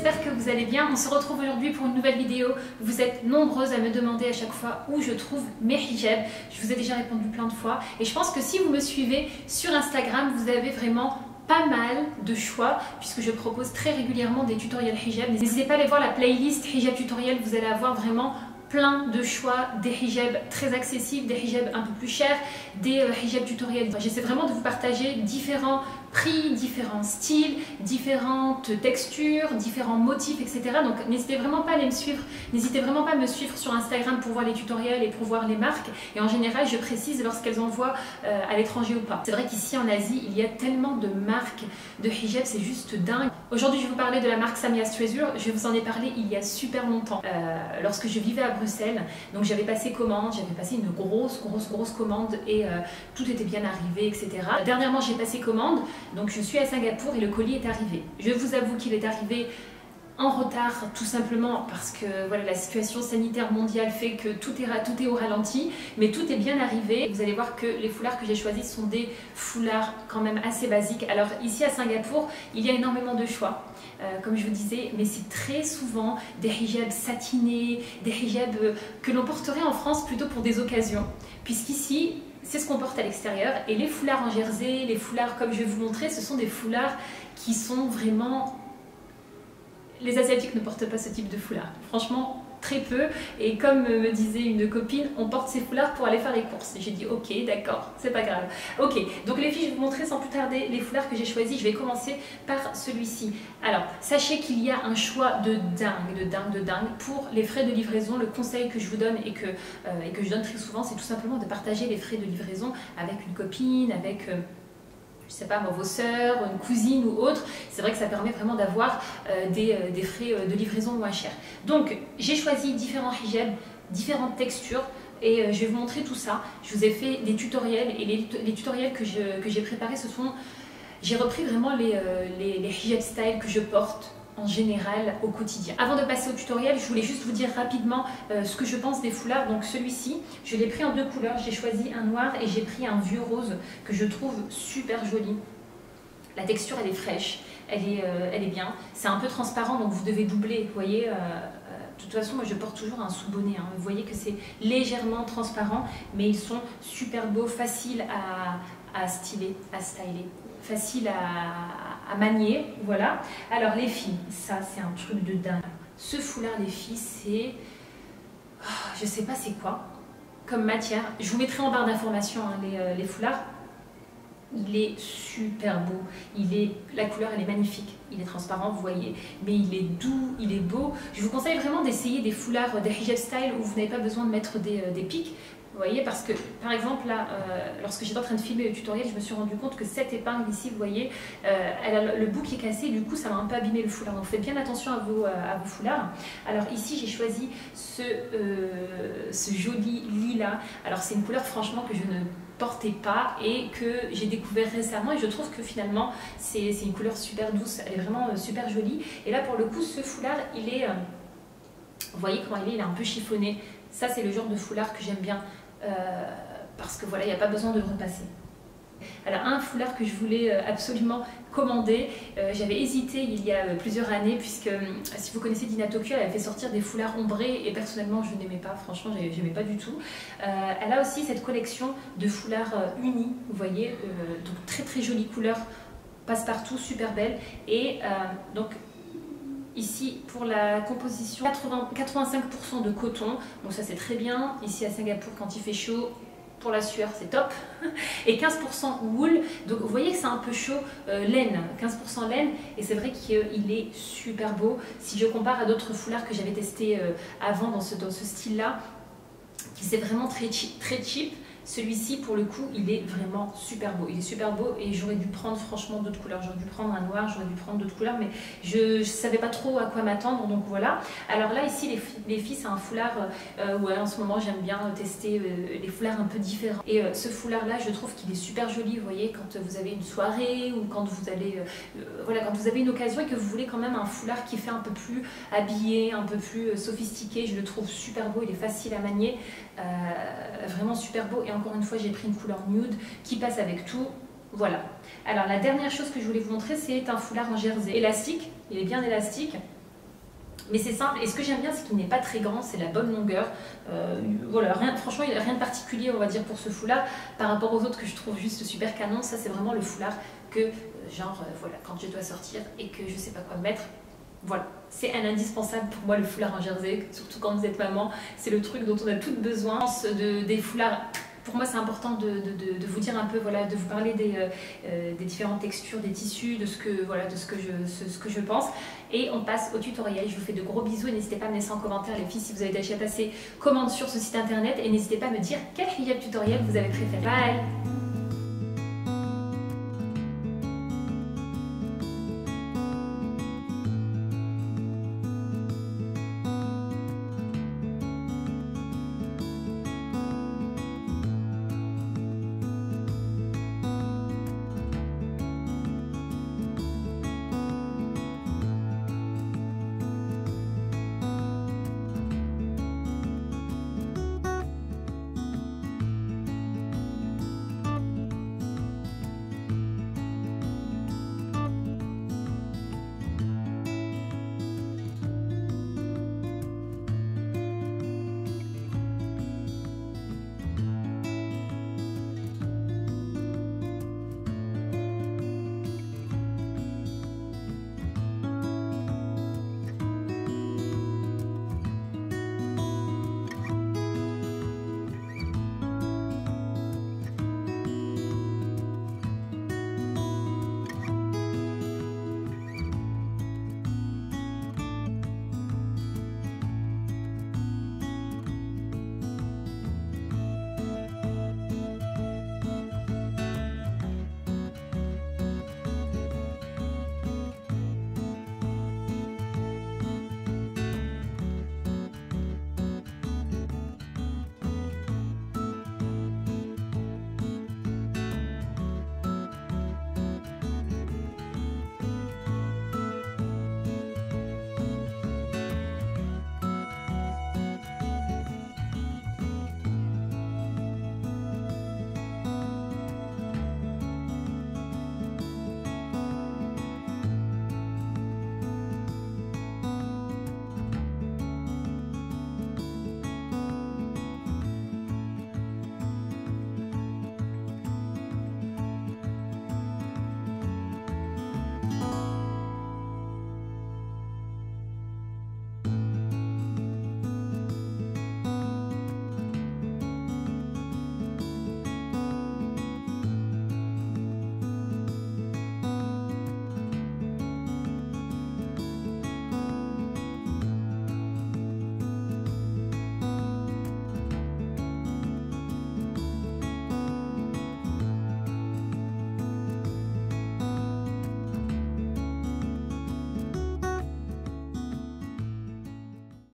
j'espère que vous allez bien. On se retrouve aujourd'hui pour une nouvelle vidéo. Vous êtes nombreuses à me demander à chaque fois où je trouve mes hijabs. Je vous ai déjà répondu plein de fois et je pense que si vous me suivez sur Instagram, vous avez vraiment pas mal de choix puisque je propose très régulièrement des tutoriels hijab. N'hésitez pas à aller voir la playlist hijab tutoriel, vous allez avoir vraiment plein de choix, des hijabs très accessibles, des hijabs un peu plus chers, des hijabs tutoriels. J'essaie vraiment de vous partager différents prix, différents styles, différentes textures, différents motifs, etc. Donc n'hésitez vraiment pas à aller me suivre, n'hésitez vraiment pas à me suivre sur Instagram pour voir les tutoriels et pour voir les marques. Et en général, je précise lorsqu'elles envoient à l'étranger ou pas. C'est vrai qu'ici en Asie, il y a tellement de marques de hijab, c'est juste dingue. Aujourd'hui, je vais vous parler de la marque Samia Streisure. Je vous en ai parlé il y a super longtemps. Lorsque je vivais à Bruxelles, donc j'avais passé commande, j'avais passé une grosse commande et tout était bien arrivé, etc. Dernièrement, j'ai passé commande. Donc je suis à Singapour et le colis est arrivé. Je vous avoue qu'il est arrivé en retard tout simplement parce que voilà, la situation sanitaire mondiale fait que tout est au ralenti, mais tout est bien arrivé. Vous allez voir que les foulards que j'ai choisis sont des foulards quand même assez basiques. Alors ici à Singapour, il y a énormément de choix. Comme je vous disais, mais c'est très souvent des hijabs satinés, des hijabs que l'on porterait en France plutôt pour des occasions, puisqu'ici c'est ce qu'on porte à l'extérieur. Et les foulards en jersey, les foulards comme je vais vous montrer, ce sont des foulards qui sont vraiment... Les Asiatiques ne portent pas ce type de foulard, franchement très peu. Et comme me disait une copine, on porte ces foulards pour aller faire les courses. Et j'ai dit ok, d'accord, c'est pas grave. Ok, donc les filles, je vais vous montrer sans plus tarder les foulards que j'ai choisis. Je vais commencer par celui-ci. Alors, sachez qu'il y a un choix de dingue pour les frais de livraison. Le conseil que je vous donne et que je donne très souvent, c'est tout simplement de partager les frais de livraison avec une copine, avec... je sais pas moi, vos sœurs, une cousine ou autre. C'est vrai que ça permet vraiment d'avoir des frais de livraison moins chers. Donc j'ai choisi différents hijabs, différentes textures et je vais vous montrer tout ça. Je vous ai fait des tutoriels et les tutoriels que j'ai préparés, ce sont... J'ai repris vraiment les hijab style que je porte en général au quotidien. Avant de passer au tutoriel, je voulais juste vous dire rapidement ce que je pense des foulards. Donc celui-ci, je l'ai pris en deux couleurs. J'ai choisi un noir et j'ai pris un vieux rose que je trouve super joli. La texture, elle est fraîche, elle est bien. C'est un peu transparent, donc vous devez doubler. Vous voyez, de toute façon, moi je porte toujours un sous-bonnet. Hein. Vous voyez que c'est légèrement transparent, mais ils sont super beaux, faciles à styler, facile à manier, voilà. Alors les filles, ça c'est un truc de dingue. Ce foulard les filles, c'est... Oh, je sais pas c'est quoi comme matière. Je vous mettrai en barre d'informations hein, les foulards. Il est super beau, la couleur elle est magnifique, il est transparent vous voyez, mais il est doux, il est beau. Je vous conseille vraiment d'essayer des foulards, des hijab style où vous n'avez pas besoin de mettre des pics. Vous voyez, parce que par exemple là, lorsque j'étais en train de filmer le tutoriel, je me suis rendu compte que cette épingle ici, vous voyez, elle a le bout qui est cassé, du coup ça m'a un peu abîmé le foulard. Donc faites bien attention à vos foulards. Alors ici j'ai choisi ce joli lilas. Alors c'est une couleur franchement que je ne portais pas et que j'ai découvert récemment et je trouve que finalement c'est une couleur super douce, elle est vraiment super jolie. Et là pour le coup ce foulard il est, vous voyez comment il est un peu chiffonné. Ça c'est le genre de foulard que j'aime bien. Parce que voilà, il n'y a pas besoin de le repasser. Alors un foulard que je voulais absolument commander, j'avais hésité il y a plusieurs années puisque si vous connaissez Dina Tokyo, elle avait fait sortir des foulards ombrés et personnellement je n'aimais pas, franchement j'aimais pas du tout. Elle a aussi cette collection de foulards unis, vous voyez, donc très jolie couleur, passe-partout, super belle et donc ici, pour la composition, 85% de coton, donc ça c'est très bien. Ici à Singapour, quand il fait chaud, pour la sueur, c'est top. Et 15% wool, donc vous voyez que c'est un peu chaud, laine, 15% laine, et c'est vrai qu'il est super beau. Si je compare à d'autres foulards que j'avais testés avant dans ce style-là, qui c'est vraiment très cheap, celui-ci, pour le coup, il est vraiment super beau. Il est super beau et j'aurais dû prendre franchement d'autres couleurs. J'aurais dû prendre un noir, j'aurais dû prendre d'autres couleurs, mais je ne savais pas trop à quoi m'attendre, donc voilà. Alors là, ici, les filles, c'est un foulard ouais, en ce moment, j'aime bien tester les foulards un peu différents. Et ce foulard-là, je trouve qu'il est super joli, vous voyez, quand vous avez une soirée ou quand vous allez... voilà, quand vous avez une occasion et que vous voulez quand même un foulard qui fait un peu plus habillé, un peu plus sophistiqué, je le trouve super beau, il est facile à manier, vraiment super beau. Et encore une fois, j'ai pris une couleur nude qui passe avec tout. Voilà. Alors la dernière chose que je voulais vous montrer, c'est un foulard en jersey élastique. Il est bien élastique. Mais c'est simple, et ce que j'aime bien, c'est qu'il n'est pas très grand, c'est la bonne longueur. Voilà, franchement, il n'y a rien de particulier, on va dire, pour ce foulard, par rapport aux autres que je trouve juste super canon. Ça, c'est vraiment le foulard que, voilà, quand je dois sortir et que je ne sais pas quoi mettre, voilà, c'est un indispensable pour moi, le foulard en jersey, surtout quand vous êtes maman. C'est le truc dont on a toutes besoin. Des foulards. Pour moi, c'est important de vous dire un peu, voilà, de vous parler des différentes textures, des tissus, de ce que je pense. Et on passe au tutoriel. Je vous fais de gros bisous et n'hésitez pas à me laisser en commentaire, les filles, si vous avez déjà passé commande sur ce site internet. Et n'hésitez pas à me dire quel hijab tutoriel vous avez préféré. Bye!